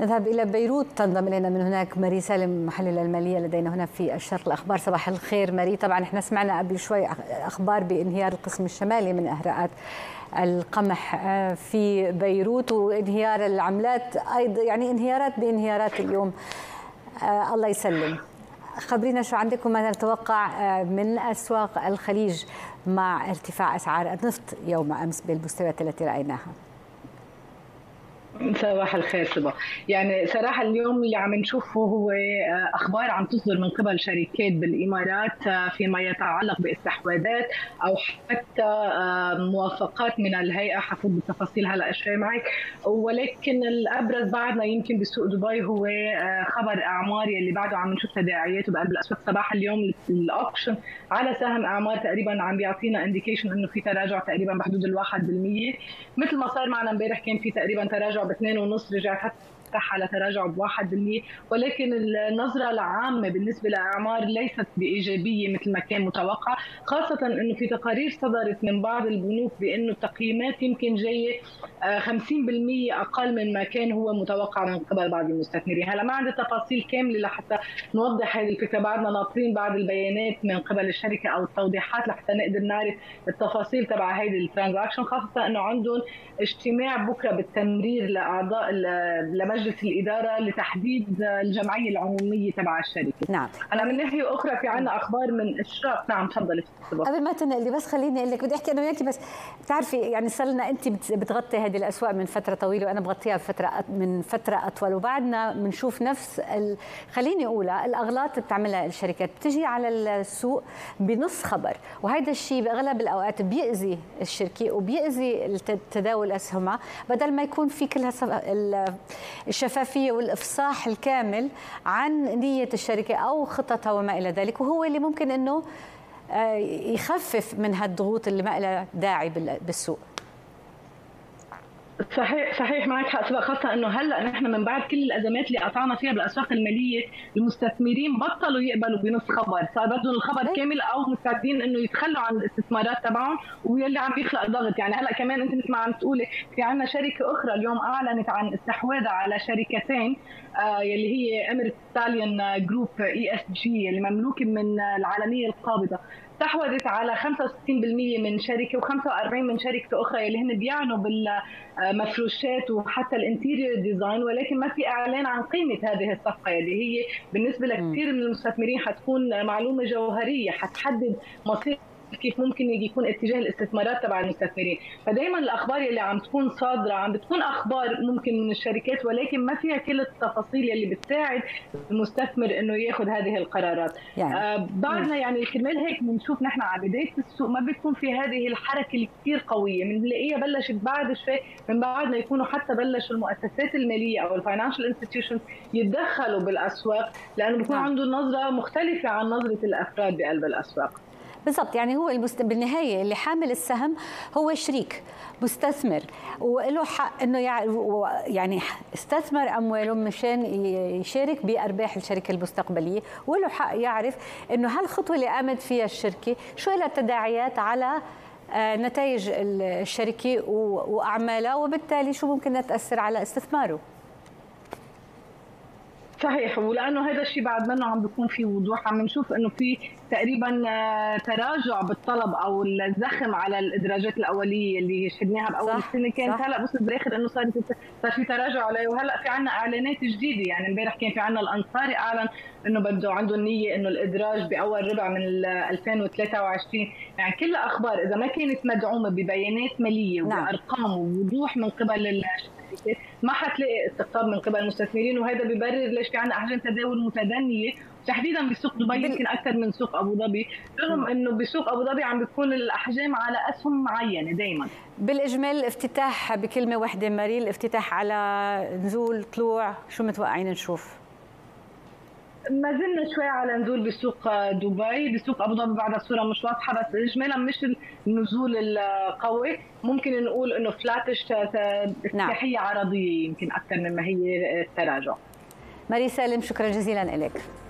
نذهب إلى بيروت، تنضم إلينا من هناك ماري سالم محلل المالية لدينا هنا في الشرق الأخبار. صباح الخير ماري. طبعا احنا سمعنا قبل شوي أخبار بانهيار القسم الشمالي من إهراءات القمح في بيروت وانهيار العملات أيضا، يعني انهيارات بانهيارات اليوم. الله يسلم. خبرينا شو عندكم، ماذا نتوقع من أسواق الخليج مع ارتفاع أسعار النفط يوم أمس بالمستويات التي رأيناها؟ صباح الخير صبا. يعني صراحة اليوم اللي عم نشوفه هو أخبار عم تصدر من قبل شركات بالإمارات فيما يتعلق باستحواذات أو حتى موافقات من الهيئة. حفوت بالتفاصيل هلا شوي معك، ولكن الأبرز بعدنا يمكن بسوق دبي هو خبر أعمار يلي بعده عم نشوف تداعياته بقلب الأسواق. صباح اليوم الأوكشن على سهم أعمار تقريبا عم بيعطينا انديكيشن إنه في تراجع تقريبا بحدود 1%، مثل ما صار معنا امبارح كان في تقريبا تراجع ب2.5، رجع حتى على تراجع ب1%، ولكن النظرة العامة بالنسبة لأعمار ليست بإيجابية مثل ما كان متوقع، خاصة أنه في تقارير صدرت من بعض البنوك بأنه التقييمات يمكن جاية 50% أقل من ما كان هو متوقع من قبل بعض المستثمرين. هلا ما عندي تفاصيل كاملة لحتى نوضح هذه الفكرة، بعدنا ناطرين بعض البيانات من قبل الشركة أو التوضيحات لحتى نقدر نعرف التفاصيل تبع هذه الترانزاكشن، خاصة أنه عندهم اجتماع بكرة بالتمرير لأعضاء لمجلس الإدارة لتحديد الجمعية العمومية تبع الشركة. نعم. أنا من ناحية أخرى في عندنا أخبار من إشراق. نعم تفضلي. قبل ما تنقلي بس خليني أقول لك، بدي أحكي أنا وياكي، بس بتعرفي يعني صار لنا أنت بتغطي هذه الأسواق من فترة طويلة وأنا بغطيها من فترة أطول، وبعدنا بنشوف نفس خليني أقولها الأغلاط بتعملها الشركات، بتجي على السوق بنص خبر، وهذا الشيء بأغلب الأوقات بيأذي الشركة وبيأذي تداول أسهمها، بدل ما يكون في كل الشفافية والإفصاح الكامل عن نية الشركة أو خططها وما إلى ذلك، وهو اللي ممكن أنه يخفف من هالضغوط اللي ما لها داعي بالسوق. صحيح معك حق، خاصة انه هلا نحن من بعد كل الازمات اللي قطعنا فيها بالاسواق المالية، المستثمرين بطلوا يقبلوا بنص خبر، صار بدهم الخبر كامل او مستعدين انه يتخلوا عن الاستثمارات تبعهم، واللي عم بيخلق ضغط. يعني هلا كمان انت مثل ما عم تقولي في عندنا شركة اخرى اليوم اعلنت عن استحواذها على شركتين يلي هي اميريت ستاليون جروب ESG اللي مملوكة من العالمية القابضة، استحوذت على 65% من شركه و45 من شركه اخرى اللي هن بيعنوا بالمفروشات وحتى الانتيريور ديزاين، ولكن ما في اعلان عن قيمه هذه الصفقه اللي هي بالنسبه لكثير من المستثمرين حتكون معلومه جوهريه حتحدد مصير كيف ممكن يكون اتجاه الاستثمارات تبع المستثمرين. فدائما الاخبار اللي عم تكون صادره عم بتكون اخبار ممكن من الشركات، ولكن ما فيها كل التفاصيل اللي بتساعد المستثمر انه ياخذ هذه القرارات. يعني بعدنا يعني كرمال هيك بنشوف نحن على بدايه السوق ما بيكون في هذه الحركه الكثير قويه، بنلاقيها بلشت بعد شوي من بعد ما يكونوا حتى بلشوا المؤسسات الماليه او الفاينانشال انستتيوشنز يتدخلوا بالاسواق، لانه بيكون عنده نظره مختلفه عن نظره الافراد بقلب الاسواق. بالضبط، يعني هو بالنهايه اللي حامل السهم هو شريك مستثمر وله حق انه يعني استثمر امواله مشان يشارك بارباح الشركه المستقبليه، وله حق يعرف انه هالخطوه اللي قامت فيها الشركه شو لها تداعيات على نتائج الشركه واعمالها، وبالتالي شو ممكن تاثر على استثماره. صحيح، ولانه هذا الشيء بعد منه عم بيكون في وضوح، عم نشوف انه في تقريبا تراجع بالطلب او الزخم على الادراجات الاوليه اللي شهدناها باول السنه، كانت هلا بس بالاخر انه صار في تراجع عليه، وهلا في عندنا اعلانات جديده. يعني امبارح كان في عندنا الانصاري اعلن انه بده عنده النيه انه الادراج باول ربع من 2023. يعني كل اخبار اذا ما كانت مدعومه ببيانات ماليه وبارقام ووضوح من قبل الشركات ما حتلاقي استقطاب من قبل المستثمرين، وهذا بيبرر ليش في عندنا احجام تداول متدنيه تحديدا بسوق دبي يمكن اكثر من سوق ابو ظبي، رغم انه بسوق ابو ظبي عم بتكون الاحجام على اسهم معينه دائما. بالاجمال الافتتاح بكلمه واحده ماري، الافتتاح على نزول طلوع شو متوقعين نشوف؟ ما زلنا شوي على نزول بسوق دبي، بسوق ابو ظبي بعد الصوره مش واضحه، بس اجمالا مش النزول القوي، ممكن نقول انه فلاتش افتتاحيه عرضيه يمكن اكثر مما هي التراجع. ماري سالم شكرا جزيلا لك.